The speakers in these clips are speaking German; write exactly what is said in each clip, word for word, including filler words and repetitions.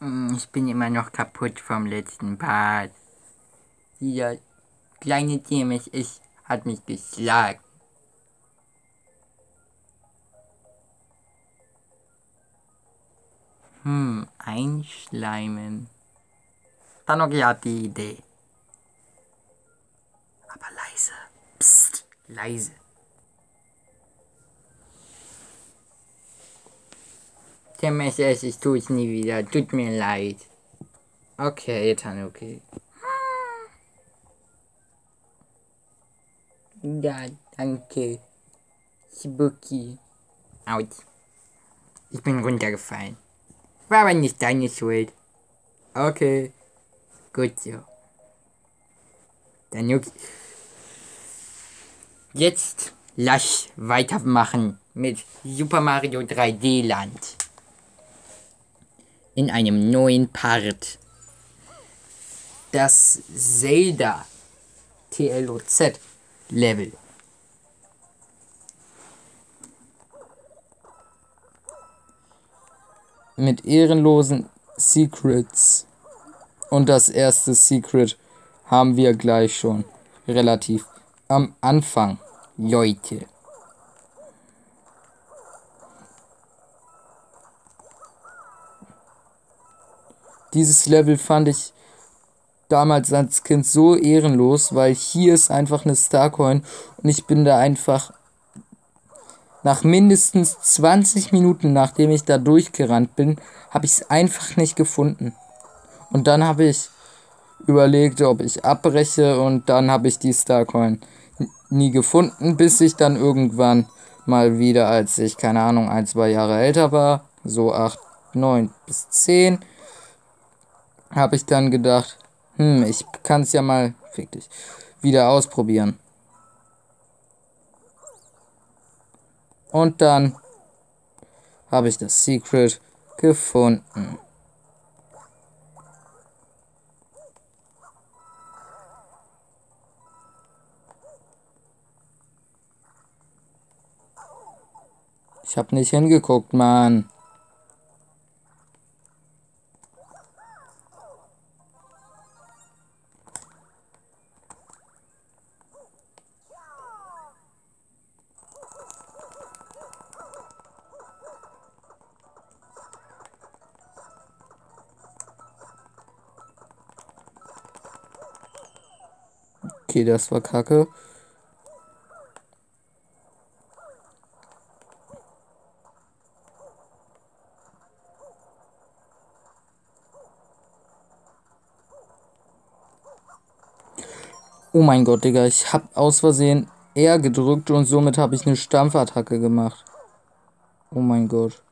Hm, Ich bin immer noch kaputt vom letzten Part. Dieser kleine Tiermensch ist, hat mich geschlagen. Hm, einschleimen. Tanuki hat die Idee. Aber leise. Psst, leise. Tiermensch, ich tue es nie wieder. Tut mir leid. Okay, Tanuki. Ja, danke. Spooky. Autsch. Ich bin runtergefallen. War aber nicht deine Schuld. Okay. Gut so. Tanuki. Jetzt lass weitermachen mit Super Mario drei D Land. In einem neuen Part. Das Zelda T L O Z Level. Mit ehrenlosen Secrets. Und das erste Secret haben wir gleich schon relativ am Anfang, Leute. Dieses Level fand ich damals als Kind so ehrenlos, weil hier ist einfach eine Starcoin und ich bin da einfach nach mindestens zwanzig Minuten, nachdem ich da durchgerannt bin, habe ich es einfach nicht gefunden. Und dann habe ich überlegt, ob ich abbreche, und dann habe ich die Starcoin nie gefunden, bis ich dann irgendwann mal wieder, als ich, keine Ahnung, ein, zwei Jahre älter war, so acht, neun bis zehn, habe ich dann gedacht, hm, ich kann es ja mal, fick dich, wieder ausprobieren. Und dann habe ich das Secret gefunden. Ich habe nicht hingeguckt, Mann. Okay, das war kacke. Oh mein Gott, Digga, ich hab aus Versehen R gedrückt und somit habe ich eine Stampfattacke gemacht. Oh mein Gott.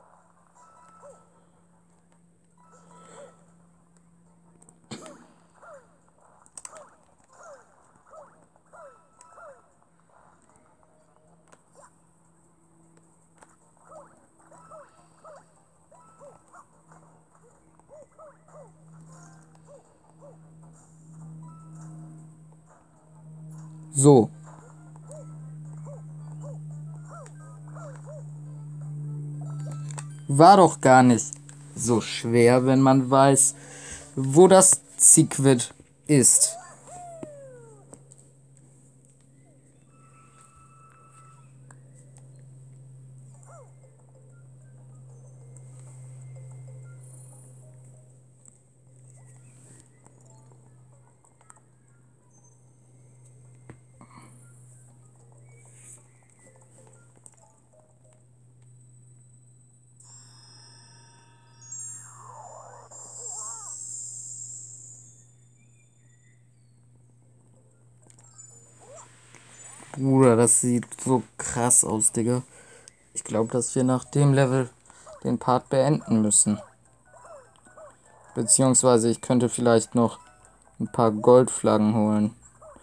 So. War doch gar nicht so schwer, wenn man weiß, wo das Secret ist. Bruder, das sieht so krass aus, Digga. Ich glaube, dass wir nach dem Level den Part beenden müssen. Beziehungsweise ich könnte vielleicht noch ein paar Goldflaggen holen.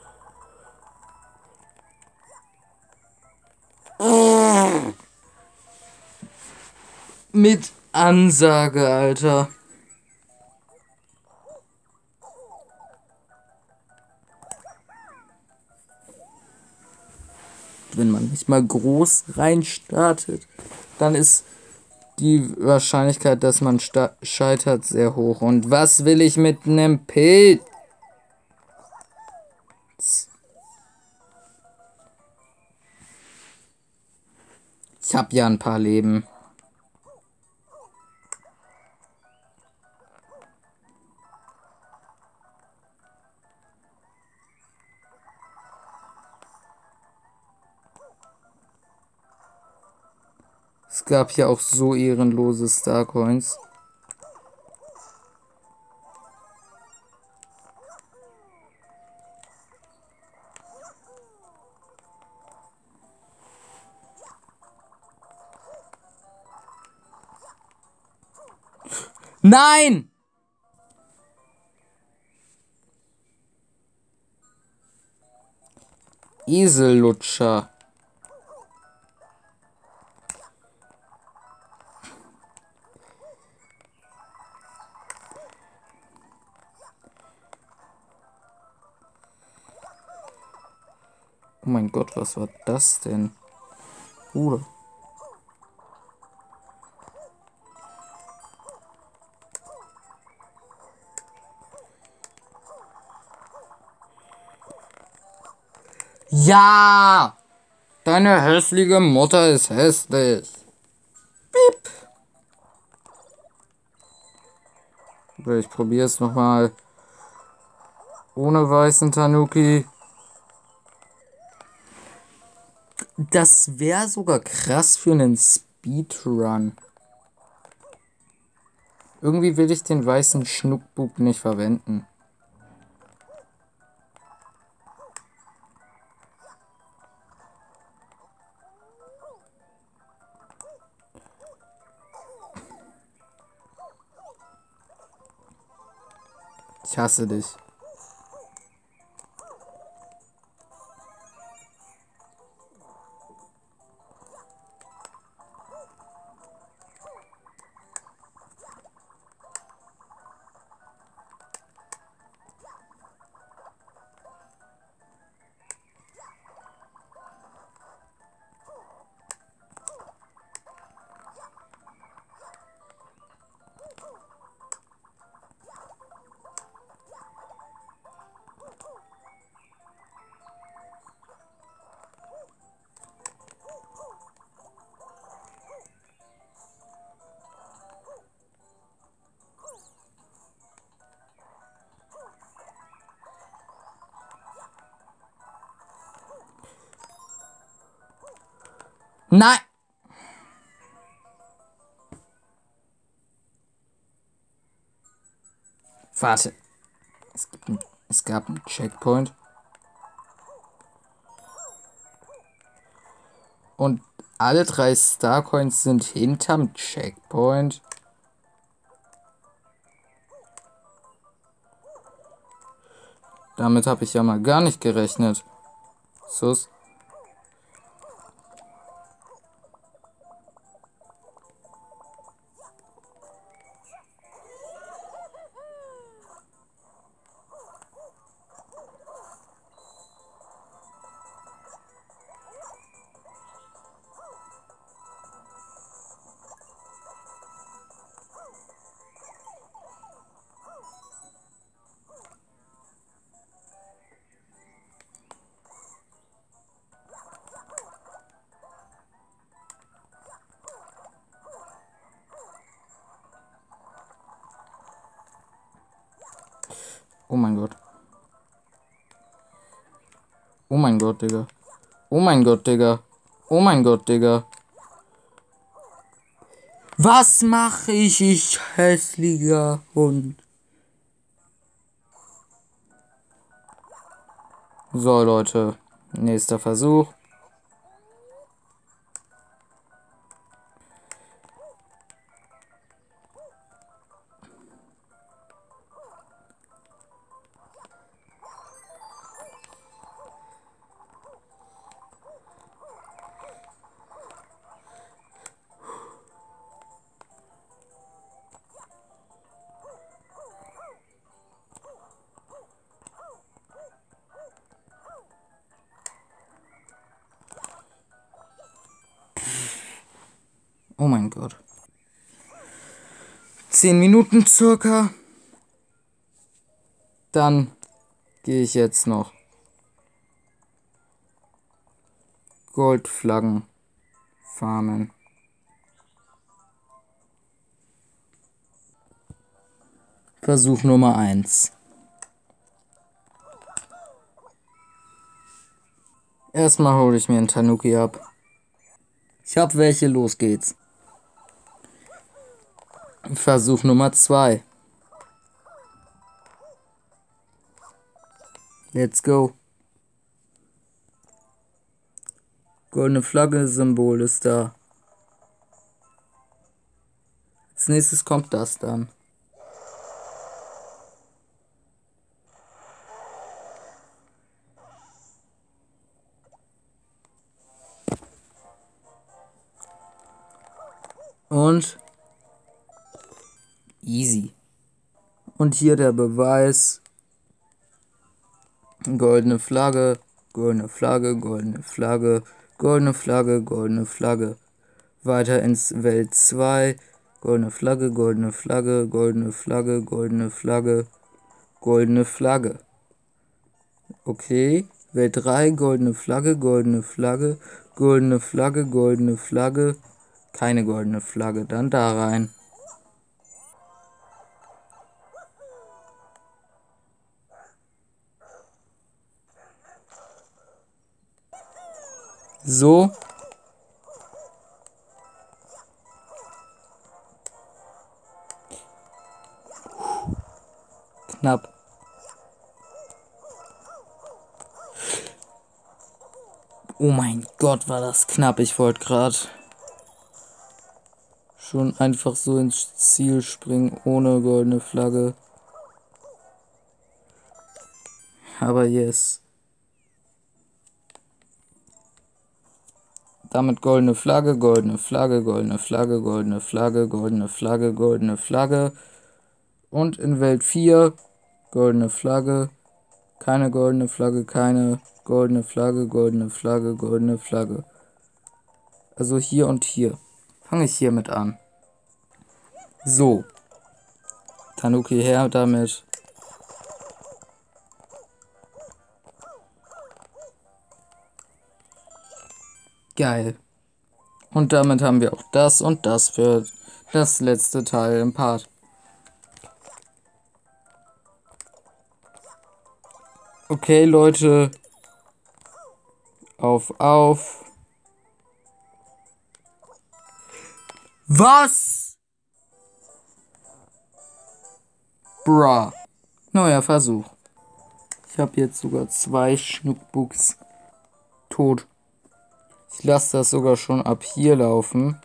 Mit Ansage, Alter. Wenn man nicht mal groß rein startet, dann ist die Wahrscheinlichkeit, dass man scheitert, sehr hoch. Und was will ich mit einem Pilz? Ich habe ja ein paar Leben. Es gab ja auch so ehrenlose Starcoins. Nein! Esellutscher. Oh mein Gott, was war das denn? Bruder. Ja! Deine hässliche Mutter ist hässlich. Piep. Ich probiere es nochmal. Ohne weißen Tanuki. Das wäre sogar krass für einen Speedrun. Irgendwie will ich den weißen Schnuckbub nicht verwenden. Ich hasse dich. Nein! Warte. Es, gibt ein, es gab einen Checkpoint. Und alle drei Starcoins sind hinterm Checkpoint. Damit habe ich ja mal gar nicht gerechnet. Sus. Oh mein Gott. Oh mein Gott, Digga. Oh mein Gott, Digga. Oh mein Gott, Digga. Was mache ich, ich hässlicher Hund? So, Leute. Nächster Versuch. Oh mein Gott. zehn Minuten circa. Dann gehe ich jetzt noch Goldflaggen farmen. Versuch Nummer eins. Erstmal hole ich mir einen Tanuki ab. Ich hab welche, los geht's. Versuch Nummer zwei. Let's go. Goldene Flagge, Symbol ist da. Als nächstes kommt das dann. Und easy. Und hier der Beweis. Goldene Flagge, goldene Flagge, goldene Flagge, goldene Flagge, goldene Flagge. Weiter ins Welt zwei. Goldene Flagge, goldene Flagge, goldene Flagge, goldene Flagge, goldene Flagge. Okay. Welt drei, goldene Flagge, goldene Flagge, goldene Flagge, goldene Flagge. Keine goldene Flagge, dann da rein. So. Knapp. Oh mein Gott, war das knapp. Ich wollte gerade schon einfach so ins Ziel springen ohne goldene Flagge. Aber yes. Damit goldene Flagge, goldene Flagge, goldene Flagge, goldene Flagge, goldene Flagge, goldene Flagge. Und in Welt vier goldene Flagge. Keine goldene Flagge, keine goldene Flagge, goldene Flagge, goldene Flagge. Also hier und hier. Fange ich hiermit an. So. Tanuki her damit. Geil. Und damit haben wir auch das und das für das letzte Teil im Part. Okay, Leute. Auf, auf. Was? Bruh. Neuer Versuch. Ich habe jetzt sogar zwei Schnuckbucks tot. Ich lasse das sogar schon ab hier laufen.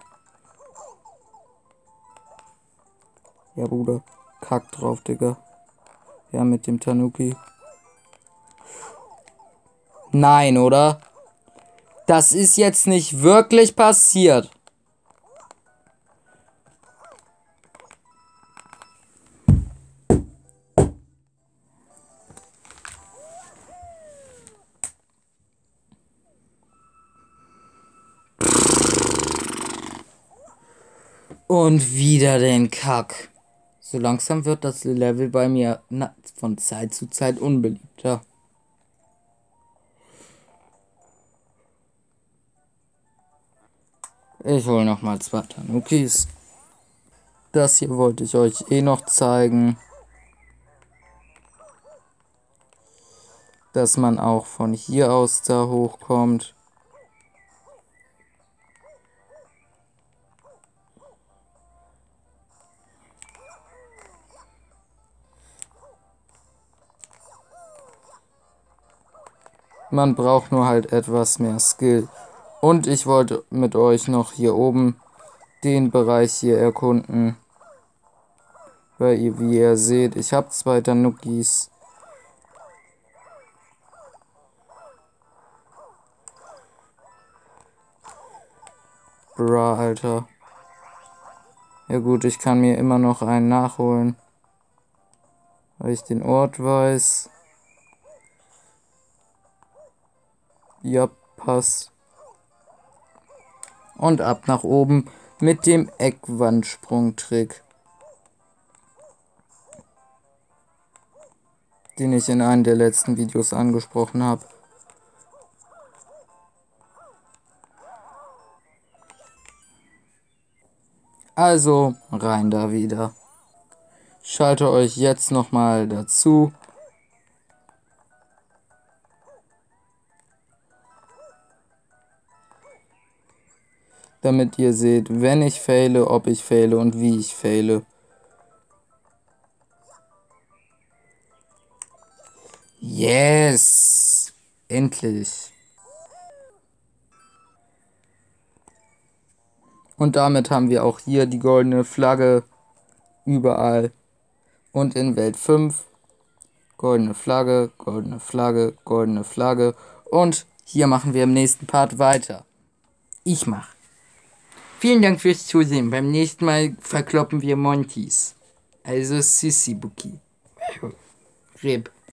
Ja, Bruder. Kack drauf, Digga. Ja, mit dem Tanuki. Nein, oder? Das ist jetzt nicht wirklich passiert. Und wieder den Kack. So langsam wird das Level bei mir na, von Zeit zu Zeit unbeliebter. Ich hole noch mal zwei Tanukis. Das hier wollte ich euch eh noch zeigen. Dass man auch von hier aus da hochkommt. Man braucht nur halt etwas mehr Skill. Und ich wollte mit euch noch hier oben den Bereich hier erkunden. Weil ihr, wie ihr seht, ich habe zwei Tanukis. Bra, Alter. Ja gut, ich kann mir immer noch einen nachholen. Weil ich den Ort weiß. Ja, passt. Und ab nach oben mit dem Eckwandsprungtrick. den ich in einem der letzten Videos angesprochen habe. Also rein da wieder. Schalte euch jetzt nochmal dazu. Damit ihr seht, wenn ich faile, ob ich faile und wie ich faile. Yes! Endlich! Und damit haben wir auch hier die goldene Flagge überall. Und in Welt fünf goldene Flagge, goldene Flagge, goldene Flagge. Und hier machen wir im nächsten Part weiter. Ich mach. Vielen Dank fürs Zusehen. Beim nächsten Mal verkloppen wir Montys. Also Sissy Buki. R I P.